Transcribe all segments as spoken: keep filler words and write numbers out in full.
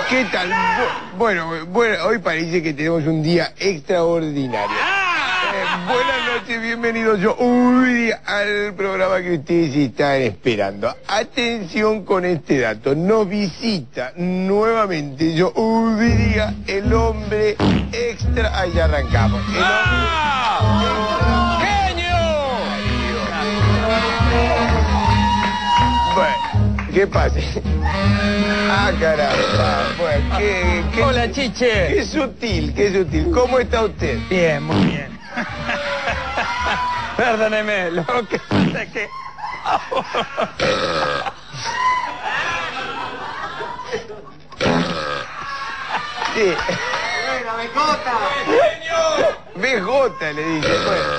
¿Qué tal? Bueno, bueno, hoy parece que tenemos un día extraordinario. Eh, buenas noches, bienvenidos yo uy, al programa que ustedes están esperando. Atención con este dato, nos visita nuevamente, yo diría, el hombre extra... Ahí ya arrancamos. El ¡Ah! ¡Genio! Bueno, ¿qué pasa? Ah, caramba. Bueno, qué, qué, Hola, Chiche. Qué sutil, qué sutil. ¿Cómo está usted? Bien, muy bien. Perdóneme, lo que pasa es que... Sí. ¡Bueno, becota! B J le dice, bueno.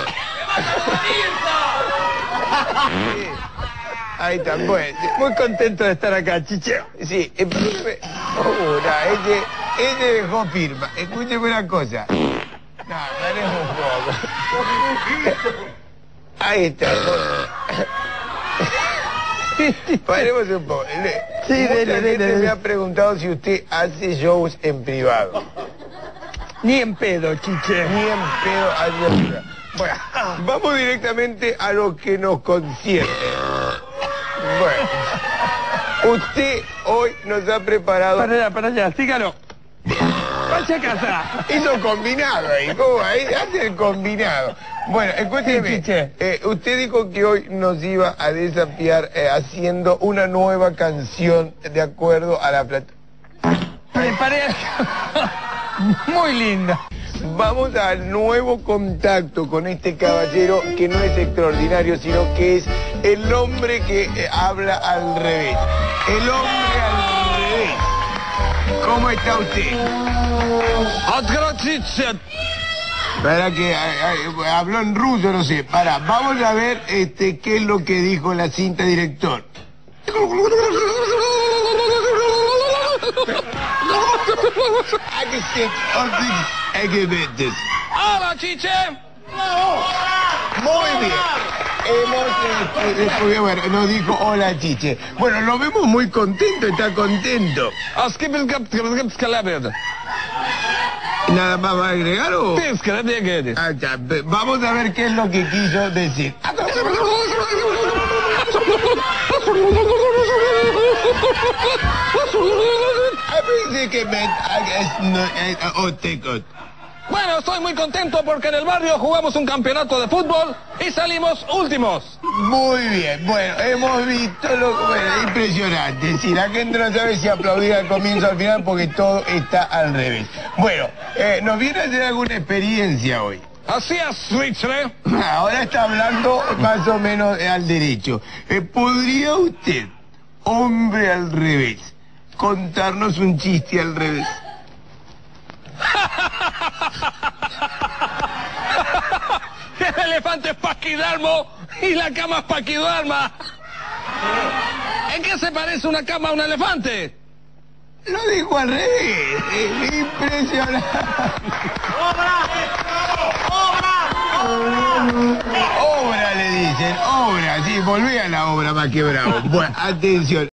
Sí. Ahí está, bueno. Muy contento de estar acá, Chiche. Sí, escúcheme. Oh, no, este, este dejó firma. Escúcheme una cosa. No, paremos un poco. Ahí está. Paremos un poco. Sí, Mucha dele, gente dele, dele. me ha preguntado si usted hace shows en privado. Ni en pedo, Chiche. Ni en pedo hace en privado. Bueno, vamos directamente a lo que nos concierne. Bueno, usted hoy nos ha preparado... Para allá, para allá, sígalo. Vaya a casa. Hizo combinado ahí, ¿cómo? Ahí hace el combinado. Bueno, escúcheme, Sí, Chiche. eh, usted dijo que hoy nos iba a desafiar eh, haciendo una nueva canción de acuerdo a la plata. Me parece... Muy linda. Vamos al nuevo contacto con este caballero que no es extraordinario, sino que es el hombre que eh, habla al revés. El hombre al revés. ¿Cómo está usted? Para que ay, ay, habló en ruso, no sé. Para, vamos a ver este qué es lo que dijo la cinta director. ¡Hola, Chiche! Muy bien. Hemos, este, después, bueno, nos dijo hola, Chiche. Bueno, lo vemos muy contento, está contento. ¿Nada más va a agregar o...? Ah, ya, ve- vamos a ver qué es lo que quiso decir. Bueno, estoy muy contento porque en el barrio jugamos un campeonato de fútbol y salimos últimos. Muy bien, bueno, hemos visto lo bueno, impresionante. Si la gente no sabe si aplaudir al comienzo o al final porque todo está al revés. Bueno, eh, ¿nos viene a hacer alguna experiencia hoy? Así es, Switchle. Ahora está hablando más o menos eh, al derecho. Eh, ¿Podría usted, hombre al revés, contarnos un chiste al revés? El elefante es paquidermo y la cama es paquiderma. ¿En qué se parece una cama a un elefante? Lo dijo al revés. Es impresionante. Obra le dicen, obra, sí, volví a la obra más que bravo. Bueno, atención.